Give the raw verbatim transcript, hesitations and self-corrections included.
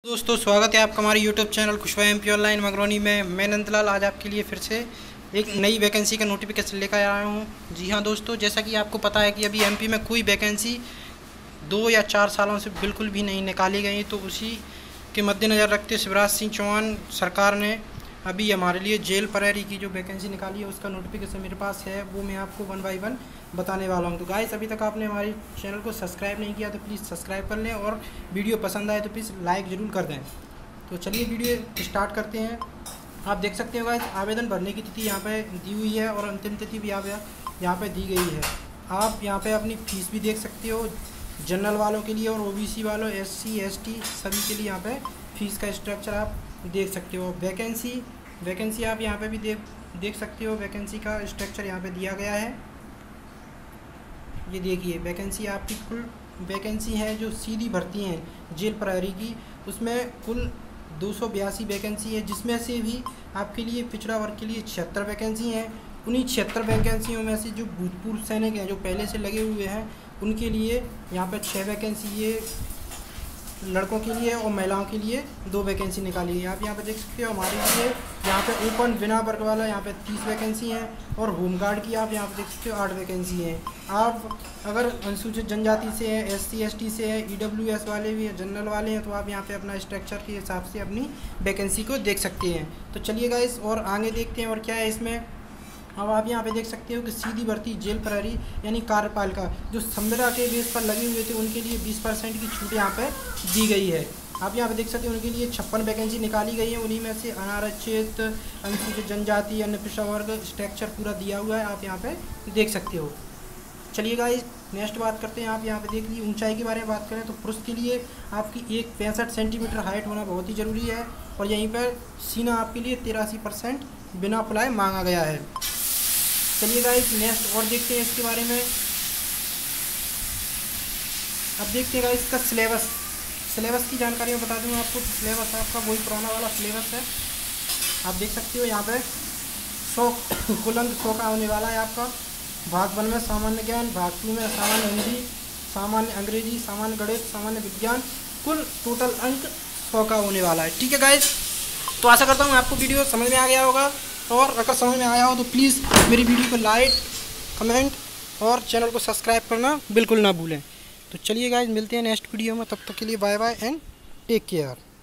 दोस्तों स्वागत है आपका हमारे YouTube channel Khushwa MP online Magroni में। मैं नंदलाल आज आपके लिए फिर से एक नई वैकेंसी का नोटिफिकेशन लेकर आया हूँ। जी हाँ दोस्तों, जैसा कि आपको पता है कि अभी एमपी में कोई वैकेंसी दो या चार सालों से बिल्कुल भी नहीं निकाली गई, तो उसी के मद्देनज़र रखते शिवराज सिंह चौहान सरकार ने अभी हमारे लिए जेल प्रहरी की जो वैकेंसी निकाली है उसका नोटिफिकेशन मेरे पास है, वो मैं आपको वन बाय वन बताने वाला हूँ। तो गाइस, अभी तक आपने हमारे चैनल को सब्सक्राइब नहीं किया तो प्लीज़ सब्सक्राइब कर लें और वीडियो पसंद आए तो प्लीज़ लाइक ज़रूर कर दें। तो चलिए वीडियो स्टार्ट करते हैं। आप देख सकते हो गाइस, आवेदन भरने की तिथि यहाँ पे दी हुई है और अंतिम तिथि भी यहाँ पे यहाँ पे दी गई है। आप यहाँ पे अपनी फ़ीस भी देख सकते हो, जनरल वालों के लिए और ओबीसी वालों, एससी एसटी सभी के लिए यहाँ पे फ़ीस का स्ट्रक्चर आप देख सकते हो। वैकेंसी वैकेंसी आप यहाँ पे भी देख देख सकते हो, वैकेंसी का स्ट्रक्चर यहाँ पे दिया गया है। ये देखिए, वैकेंसी आपकी कुल वैकेंसी है जो सीधी भर्ती हैं जेल प्रहरी की, उसमें कुल दो सौ बयासी वैकेंसी है, जिसमें से भी आपके लिए पिछड़ा वर्ग के लिए छिहत्तर वैकेंसी हैं। उन्हीं छिहत्तर वैकेंसियों में से जो भूतपूर्व सैनिक हैं जो पहले से लगे हुए हैं उनके लिए यहाँ पर छः वैकेंसी ये लड़कों के लिए और महिलाओं के लिए दो वैकेंसी निकाली है। आप यहाँ पे देख सकते हो हमारे लिए यहाँ पे ओपन बिना वर्ग वाला यहाँ पे तीस वैकेंसी हैं और होमगार्ड की आप यहाँ पे देख सकते हो आठ वैकेंसी हैं। आप अगर अनुसूचित जनजाति से हैं, एस सी एस टी से हैं, ई डब्ल्यू एस वाले भी हैं, जनरल वाले हैं, तो आप यहाँ पे अपना स्ट्रक्चर के हिसाब से अपनी वैकेंसी को देख सकते हैं। तो चलिए गाइस और आगे देखते हैं और क्या है इसमें। अब आप यहाँ पे देख सकते हो कि सीधी भर्ती जेल प्रहरी यानी कार्यपालिका जो संविदा के बेस पर लगे हुए थे उनके लिए बीस परसेंट की छूट यहाँ पे दी गई है। आप यहाँ पे देख सकते हो उनके लिए छप्पन वैकेंसी निकाली गई है, उन्हीं में से अनारक्षित, अनुसूचित जनजाति, अन्य पिछड़ा वर्ग स्ट्रक्चर पूरा दिया हुआ है, आप यहाँ पे देख सकते हो। चलिए गाइस नेक्स्ट बात करते हैं। आप यहाँ पे देख लीजिए ऊंचाई के बारे में बात करें तो पुरुष के लिए आपकी एक पैंसठ सेंटीमीटर हाइट होना बहुत ही ज़रूरी है और यहीं पर सीना आपके लिए तिरासी परसेंट बिना फुलाए मांगा गया है। चलिए गाइस नेक्स्ट और देखते हैं इसके बारे में। अब देखते हैं गाइस इसका सिलेबस सिलेबस की जानकारी मैं बता दूँ आपको। सिलेबस आपका वही पुराना वाला सिलेबस है, आप देख सकते हो यहाँ पे सौ कुल अंक सौ का होने वाला है आपका। भाग वन में सामान्य ज्ञान, भाग टू में सामान्य हिंदी, सामान्य अंग्रेजी, सामान्य गणित, सामान्य विज्ञान, कुल टोटल अंक सौ का होने वाला है। ठीक है गाइस, तो आशा करता हूँ आपको वीडियो समझ में आ गया होगा और अगर समझ में आया हो तो प्लीज़ मेरी वीडियो को लाइक, कमेंट और चैनल को सब्सक्राइब करना बिल्कुल ना भूलें। तो चलिए गाइस मिलते हैं नेक्स्ट वीडियो में, तब तक के लिए bye bye and take care.